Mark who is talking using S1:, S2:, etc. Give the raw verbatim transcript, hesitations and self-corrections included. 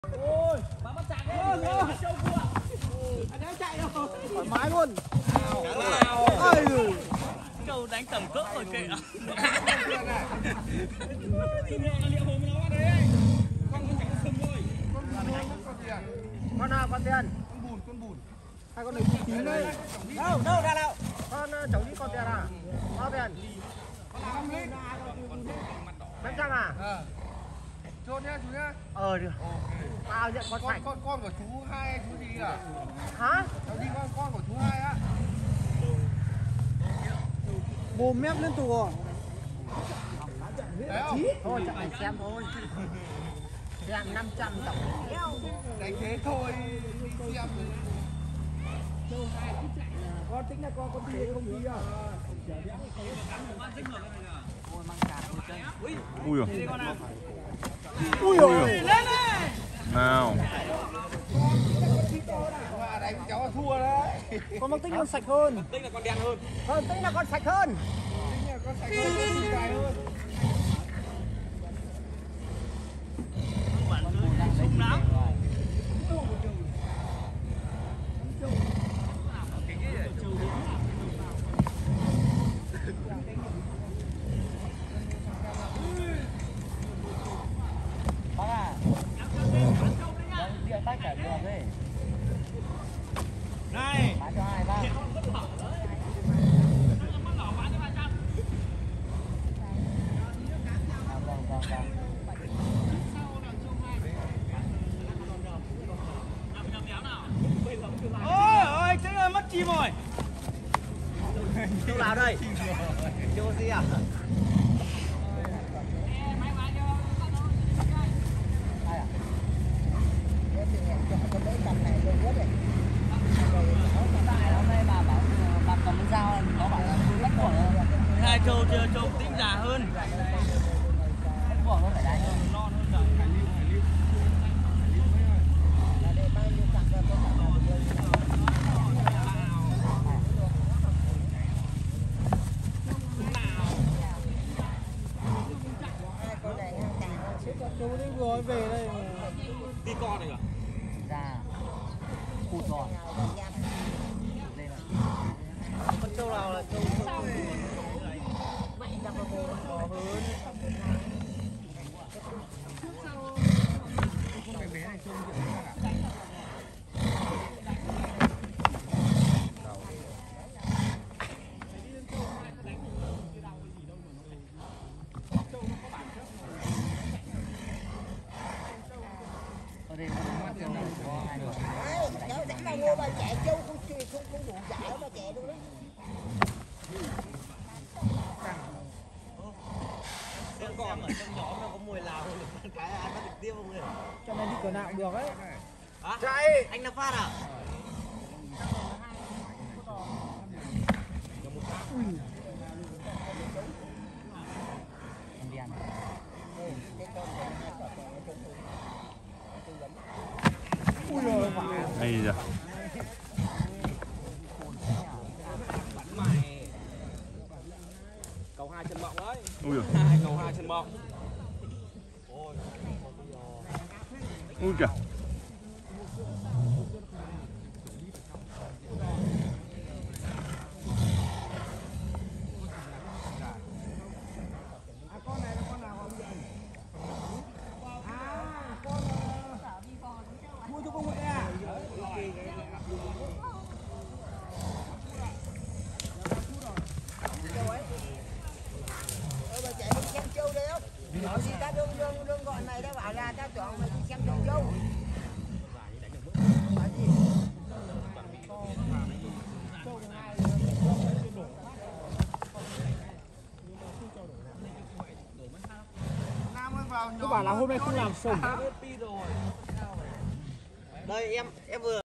S1: Ôi, bà bắt chặt đấy. Trâu cua. Anh ấy chạy đâu. Thoải mái luôn. Ôi. Trâu đánh tầm cỡ rồi kệ à. Liệu hồn nó bắt đấy. Con con trắng sừng thôi.
S2: Con nào con tiền?
S1: Con bùn, con bùn.
S2: Hai con này bùn tím đây. Đâu, đâu ra đâu? Con cháu đi con tiền à? Bao tiền?
S1: năm lít.
S2: năm trăm à?
S1: Ờ. Chốt nhá chú nhá.
S2: Ờ được.
S1: Ok.
S2: Tao nhận con
S1: Con
S2: sạch.
S1: con con của chú hai chú gì à?
S2: Hả?
S1: Cháu đi con con của chú hai á.
S2: Mồm mép liên tục rồi.
S1: Đấy không?
S2: Thôi chẳng phải xem thôi. Xem năm trăm tổng.
S1: Đánh thế thôi đi xem rồi.
S2: Con tính là con con gì không gì à?
S3: Ui giời.
S2: Ui giời.
S3: Nào.
S1: Mà đánh cháu là thua đấy.
S2: Con mang tính con sạch hơn.
S1: Tính là con đen hơn.
S2: Con tính là con sạch hơn.
S1: Tính là con sạch hơn, con dài hơn. Sung lắm.
S2: Bác à. Điện bác trả được đi.
S1: Này.
S2: Bán cho hai bác. Vâng vâng vâng.
S1: Ôi ôi, thế ơi mất chim rồi.
S2: Chỗ nào đây? Chỗ gì à?
S1: Hai châu chưa châu tính già hơn. Non hơn rồi.
S2: Chú đi vừa về đây.
S1: Đi con này à?
S2: Ra. Cụt rồi. Con trâu nào là trâu trâu mạnh ra con bồ to hơn.
S1: Con bé này trông kiểu như là
S2: Ở đây nó trâu có hai người.
S4: Cháu đánh mà ngô mà chạy châu không không không đủ giải mà chạy đâu đấy.
S2: Xem còn ở trong nhóm nó có mùi lào cái ăn bắt được tiếp không người. Cho nên đi cửa nào cũng được ấy. Hả?
S1: chạy.
S2: Anh là phát à?
S3: Ui giời. Hay giờ.
S1: Cầu hai chân mộng đấy.
S3: Ui giời.
S1: Hai cầu hai chân mộng.
S3: Ui kìa.
S1: Mua cho con Nguyễn à?
S4: Ơ mà chạy đi xem châu đấy không? Nói gì ta đương đương đương gọi mày đã bảo là ta chọn mày đi xem châu châu. Bảo gì?
S1: Nam ơi vào.
S2: Cứ bảo là hôm nay không làm sủng.
S1: Rồi.
S2: Đây em em vừa